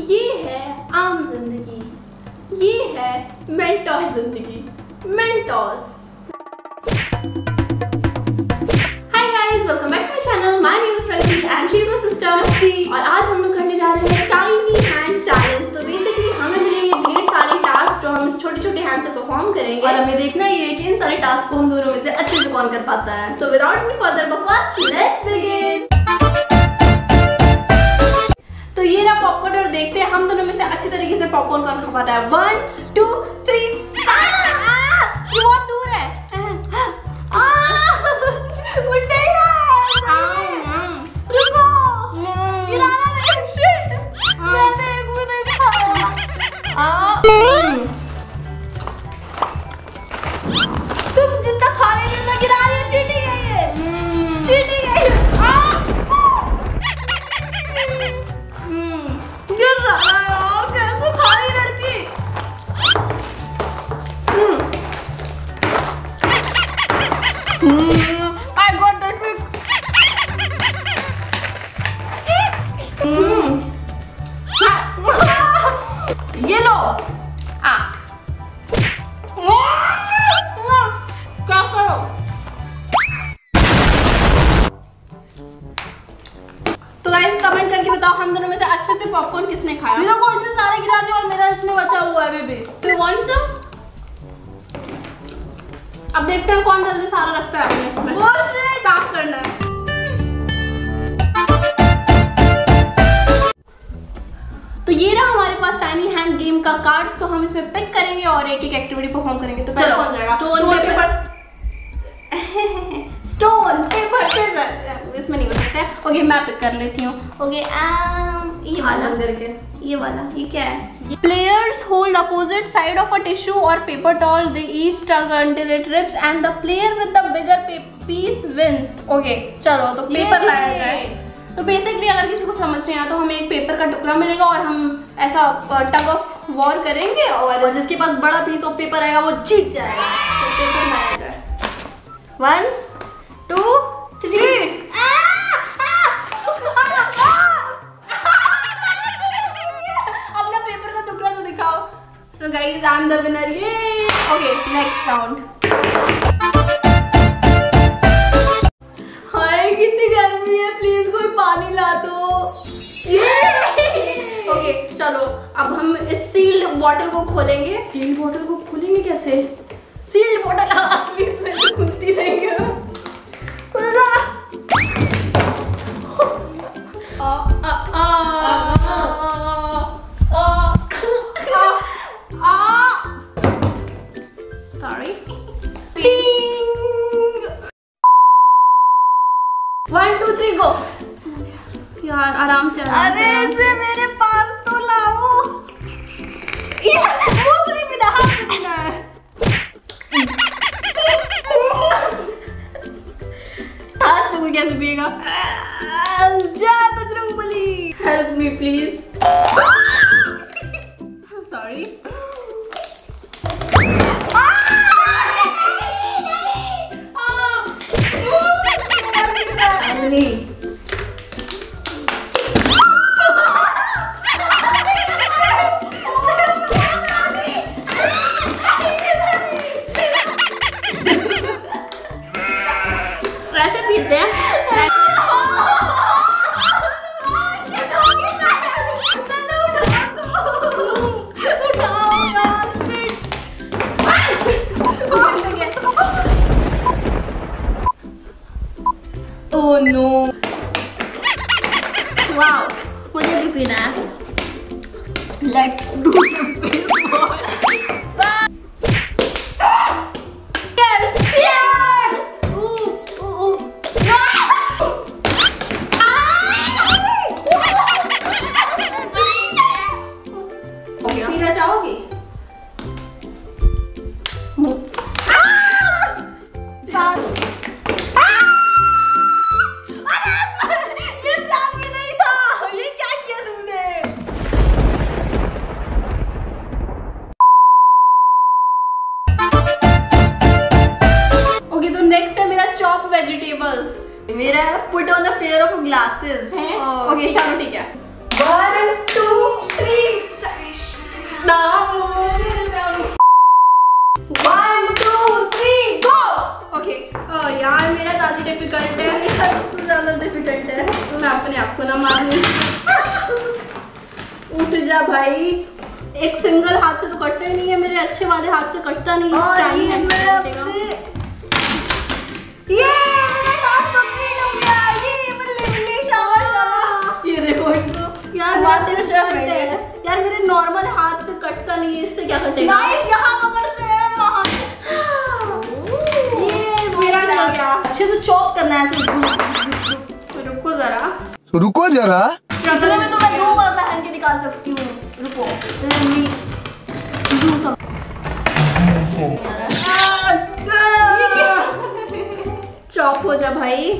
ये है आम जिंदगी, ये है मेंटोस जिंदगी, Mentos. Hi guys, welcome back to my channel. My name is Frenchie and she is my sister. और आज हम लोग करने जा रहे हैं टाइनी हैंड चैलेंज। तो बेसिकली हमें मिलेंगे ढेर सारे टास्क जो हम इस छोटे-छोटे हैंड से परफॉर्म करेंगे और हमें देखना ये है कि इन सारे टास्क को हम दोनों में से अच्छे से कौन कर पाता है। सो विदाउट एनी फर्दर बकवास, लेट्स बिगिन। तो ये रहा पॉपकॉर्न और देखते हैं हम दोनों में से अच्छी तरीके से पॉपकॉर्न कौन खा पाता है। 1 2 3 स्टार्ट। ये बहुत दूर है। रुको, गिराना नहीं। शिट, मैंने एक भी नहीं खाया। तुम जितना खा रहे हो उतना गिरा रही हो। चीटिंग है ये, चीटिंग है ये। गिर जा रहा है यार, कैसे खा रही लड़की। I got that trick. ये लो। क्या करो? तो गाइस कमेंट करके बताओ हम दोनों में से अच्छे से पॉपकॉर्न किसने खाया। मेरे को इतने सारे गिरा दिए और मेरा इसमें बचा हुआ है baby. Do you want some? अब देखते हैं कौन जल्दी सारा रखता है अपने इसमें। साफ करना है। तो ये रहा हमारे पास टाइनी हैंड गेम का कार्ड्स। तो हम इसमें पिक करेंगे और एक एक एक्टिविटी परफॉर्म करेंगे। तो चलो कौन जाएगा? Stone paper stone paper scissor. इसमें नहीं हो सकता है। ओके मैं पिक कर लेती हूँ। ओके ये वाला करके ये क्या है? Players hold opposite side of a tissue or paper towel. They each tug until it rips and the player with the bigger piece wins. Okay, चलो तो पेपर लाया जाए। तो बेसिकली अगर किसी को समझ नहीं आया तो हमें एक पेपर का टुकड़ा मिलेगा और हम ऐसा टग ऑफ वॉर करेंगे और जिसके पास बड़ा पीस ऑफ पेपर आएगा वो जीत जाएगा। तो पेपर लाया जाए। 1 2 3। अपना पेपर का टुकड़ा तो दिखाओ। So guys, I'm the winner. Yay! Okay, next round. हाय कितनी गर्मी है, प्लीज कोई पानी ला दो। ओके चलो अब हम इस सील्ड बॉटल को खोलेंगे। सील्ड बॉटल को खोलेंगे कैसे? सील्ड बॉटल असली में तो खुलती नहीं है। Sorry. 1 2 3 go. यार आराम से अरे इसे मेरे पास तो लाओ। दूसरी बिना हाथ से बिना है। हाथ से कोई कैसे पिएगा? जा Bajrangbali, help me please. Sorry. ऐसे पीते हैं। Oh no! वाओ, मुझे भी पीना है। Let's do some face wash. Cheers! Cheers! पीना चाहोगी? ये प्लान में नहीं था। ये क्या किया तुमने? ओके तो नेक्स्ट है मेरा चॉप वेजिटेबल्स। मेरा put on a pair of glasses. Okay चलो ठीक है। 1 2 3 उठ जा भाई, एक सिंगल हाथ से तो कटते ही नहीं है, मेरे अच्छे वाले हाथ से कटता नहीं है। और टाइम ये है मेरा टास्क कंप्लीट हो गया। ये बल्ले शाबाश। ये देखो इनको यार, मेरे से कटते हैं यार, मेरे नॉर्मल हाथ से कटता नहीं है, इससे क्या कटेगा? नाइफ यहाँ पकड़ते हैं, वहाँ ये मेरा निकल गया। अच्छे से चॉप करना है ऐसे। रुको जरा, रुको जरा। इतने में तो मैं 2 बार पहन के निकाल सकती हूँ। रुको, let me do some। ये क्या? चॉप हो जा भाई।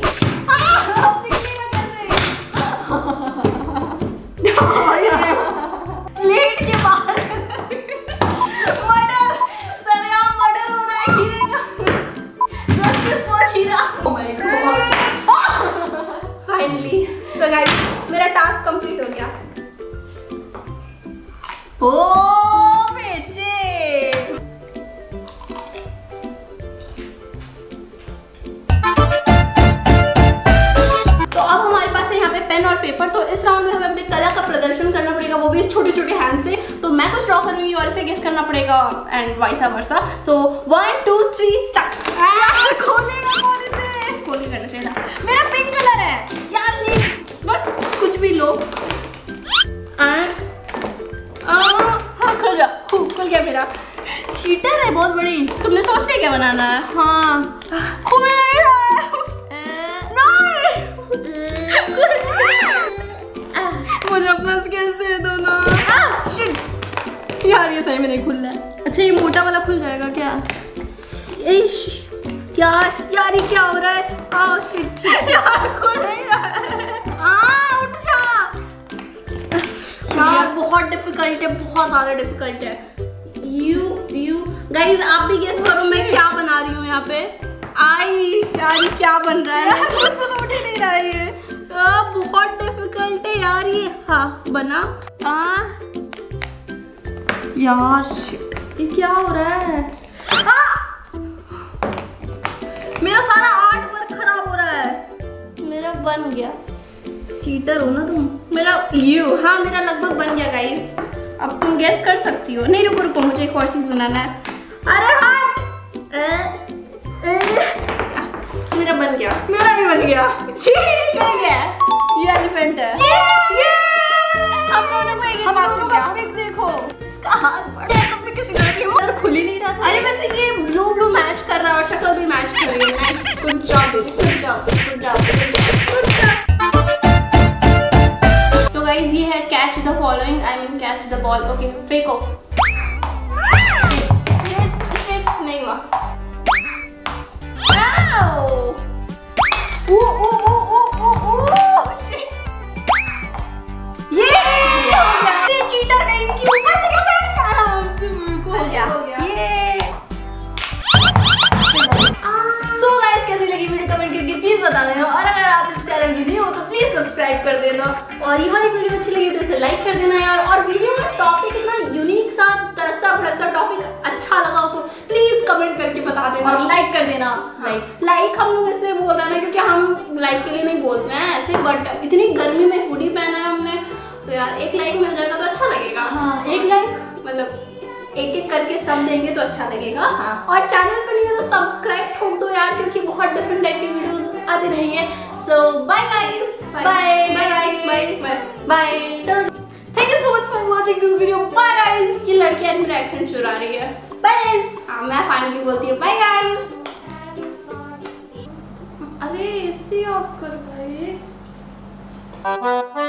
प्लेट के बाहर मर्डर, सरेआम मर्डर हो रहा है खीरे का। जस्टिस फॉर खीरा। Oh my God. Finally so guys, मेरा टास्क कंप्लीट हो गया। ओ बेटे, तो अब हमारे पास है यहाँ पे पेन और पेपर। तो इस राउंड में हमें अपनी कला का प्रदर्शन करना पड़ेगा, वो भी इस छोटे छोटे हैंड से। तो मैं कुछ ड्रॉ करूंगी और इसे गेस करना पड़ेगा and vice versa. So 1 2 3 start. खोलेगा कौन इसे? खोली करना चाहिए था। मेरा पिंक कलर है यार। ले बस कुछ भी लो। हाँ खुल जा, खुल गया मेरा। चीटर है बहुत बड़ी। तुमने सोच लिया क्या बनाना है? हाँ, खुल नहीं रहा है। मुझे अपना स्केच दे दो ना। यार ये सही में नहीं खुल रहा है। अच्छा ये मोटा वाला खुल जाएगा क्या? यार ये क्या हो रहा है? ओह शिट यार खुल नहीं रहा है। उठ जा यार बहुत डिफिकल्ट है, बहुत ज्यादा डिफिकल्ट है। यू गाइस आप भी गेस करो मैं क्या बना रही हूँ यहाँ पे। यार ये क्या बन रहा है? मुझसे तो उठ ही नहीं रहा है ये। बहुत डिफिकल्ट है यार ये। हाँ बना। यार शिट, ये क्या हो रहा है? मेरा सारा आर्ट वर्क खराब हो रहा है। मेरा बन गया। चीटर हो ना तुम। हाँ मेरा लगभग बन गया गाइस। अब तुम गेस कर सकती हो। नहीं रुको रुको, मुझे एक और चीज बनाना है। अरे हाँ, मेरा बन गया। मेरा भी बन गया। ठीक है, ये एलिफेंट है। हम दोनों को एक हम दोनों का पिक देखो। इसका हाथ बड़ा है, तुमने किसी ने नहीं खुल ही नहीं रहा था। अरे वैसे ये ब्लू मैच कर रहा है और शक्ल भी मैच कर रही है। Good job. तो गाइस ये है catch the following, I mean catch the ball. Okay फेंको। नहीं हुआ। ये चीटर कहीं की ऊपर से क्या बैठ गया? आराम से मेरे को हो गया। ये सो गाइस कैसी लगी वीडियो कमेंट करके प्लीज बता देना। और अगर आप इस चैनल की न्यू हो तो प्लीज सब्सक्राइब कर देना। और ये वाली वीडियो अच्छी लगी तो इसे लाइक कर देना यार। और वीडियो में टॉपिक इतना यूनिक सा तड़कता भड़कता टॉपिक अच्छा लगा हो तो प्लीज कमेंट करके बता देना और लाइक कर देना। लाइक हम लोग इसलिए बोल रहे हैं क्योंकि हम लाइक के लिए नहीं बोलते हैं ऐसे, बट इतनी गर्मी में हुडी पहना है हमने तो यार एक लाइक मिल जाएगा तो अच्छा लगेगा। हाँ, एक लाइक मतलब एक एक करके सब देंगे तो अच्छा लगेगा। हाँ। और चैनल पर नहीं है तो सब्सक्राइब ठोक दो यार, क्योंकि बहुत डिफरेंट टाइप की वीडियोस आती रहेंगे। So bye guys, bye. चलो thank you so much for watching this video. Bye guys. ये लड़कियां मेरा एक्सेंट चुरा रही है। Bye guys. हाँ मैं फाइनली बोलती हूँ बाय गाइस। अरे एसी ऑफ कर भाई।